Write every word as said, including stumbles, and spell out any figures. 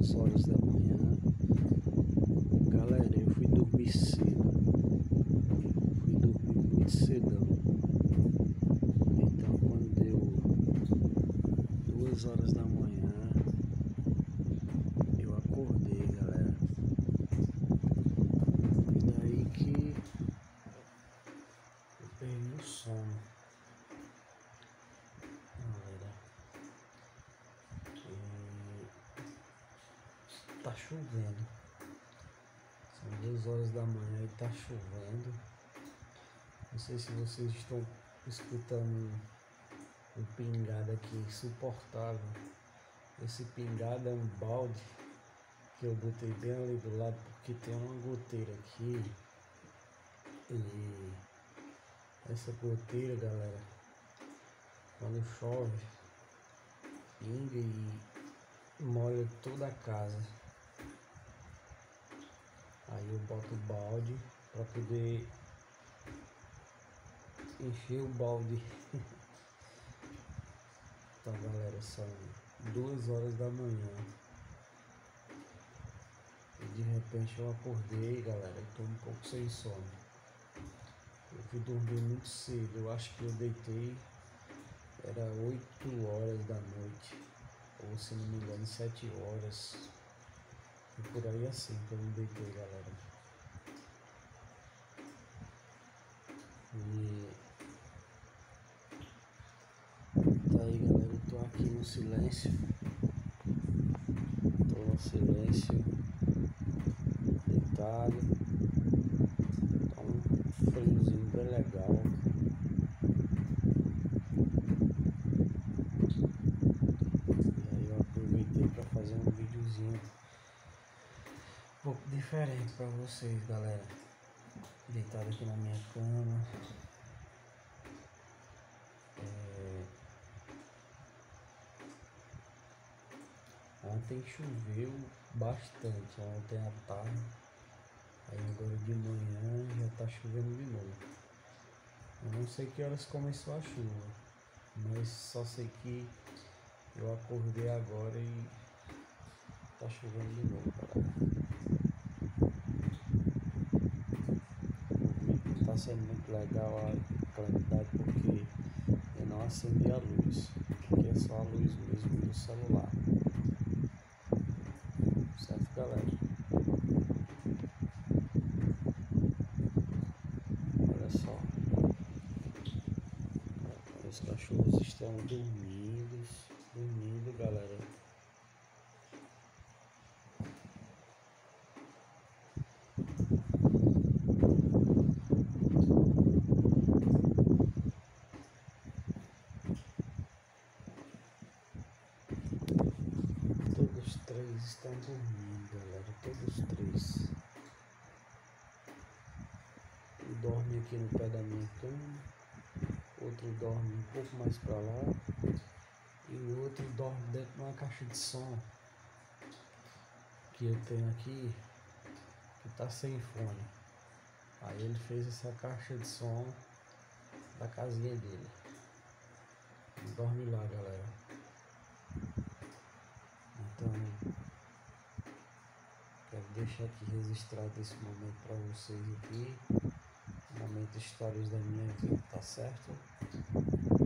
duas horas da manhã. Galera, eu fui dormir cedo. Fui dormir muito cedão. Então quando deu duas horas da manhã, eu acordei, galera. E daí que eu perdi o sono. Galera. E tá chovendo. São duas horas da manhã e tá chovendo. Não sei se vocês estão escutando um pingado aqui insuportável. Esse pingado é um balde que eu botei bem ali do lado porque tem uma goteira aqui. E essa goteira, galera, quando chove, pinga e molha toda a casa. Aí eu boto o balde para poder encher o balde. Então, galera, são duas horas da manhã e de repente eu acordei, galera, eu tô um pouco sem sono. Eu fui dormir muito cedo, eu acho que eu deitei, era oito horas da noite, ou se não me engano, sete horas. E por aí assim que eu me deitei, galera. E tá aí, galera, eu tô aqui no silêncio. Tô no silêncio, deitado. Tá um friozinho bem legal. E aí eu aproveitei pra fazer um videozinho um pouco diferente pra vocês, galera. Deitado aqui na minha cama. É... Ontem choveu bastante, ontem à tarde. Aí agora de manhã já tá chovendo de novo. Eu não sei que horas começou a chuva, mas só sei que eu acordei agora e tá chovendo de novo, galera. Tá sendo muito legal a claridade porque eu não acendi a luz, porque é só a luz mesmo do celular. Certo, galera? Olha só. Os cachorros estão dormindo, dormindo, galera. Todos três estão dormindo, galera. Todos três. Um dorme aqui no pé da minha cama, outro dorme um pouco mais pra lá e o outro dorme dentro de uma caixa de som que eu tenho aqui, que tá sem fone. Aí ele fez essa caixa de som da casinha dele. Ele dorme lá, galera. Então, quero deixar aqui registrado esse momento para vocês aqui. Momento histórias da minha vida, tá certo?